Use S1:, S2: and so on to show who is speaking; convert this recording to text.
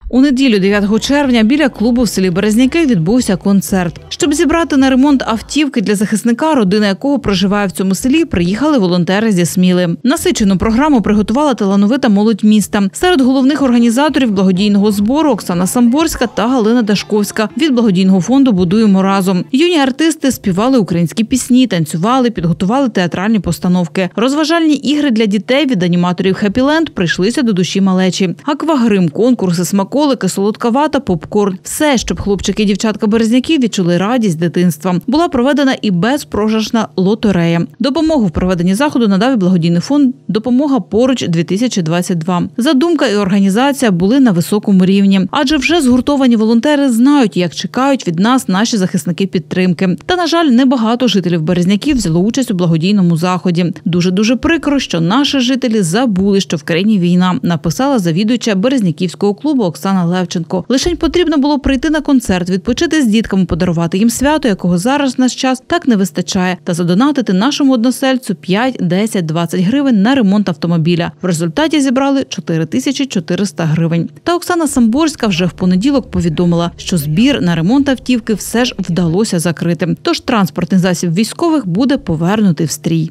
S1: У неділю 9 червня біля клубу в селі Березняки відбувся концерт. Щоб зібрати на ремонт автівки для захисника, родина якого проживає в цьому селі, приїхали волонтери зі Сміли. Насичену програму приготувала талановита молодь міста. Серед головних організаторів благодійного збору Оксана Самборська та Галина Дашковська від благодійного фонду «Будуємо разом». Юні артисти співали українські пісні, танцювали, підготували театральні постановки. Розважальні ігри для дітей від аніматорів «Хеппі-ленд» прийшлися до душі малечі. Аквагрим, конкурси, смаколики, солодка вата, попкорн – все, щоб хлопчики і дівчатка Березняків відчули радість дитинства. Була проведена і безпрограшна лотерея. Допомогу в проведенні заходу надав і благодійний фонд «Допомога поруч-2022». Задумка і організація були на високому рівні. Адже вже згуртовані волонтери знають, як чекають від нас наші захисники підтримки. Та, на жаль, небагато жителів Березняків взяло участь у благодійному заході. Дуже-дуже прикро, що наші жителі забули, що в країні війна, написала завідуюча Березняківського клубу Оксана Левченко. Лишень потрібно було прийти на концерт, відпочити з дітками, подарувати їм свято, якого зараз в наш час так не вистачає, та задонатити нашому односельцю 5, 10, 20 гривень на ремонт автомобіля. В результаті зібрали 4400 гривень. Та Оксана Самборська вже в понеділок повідомила, що збір на ремонт автівки все ж вдалося закрити. Тож транспортний засіб військових буде повернутий в стрій.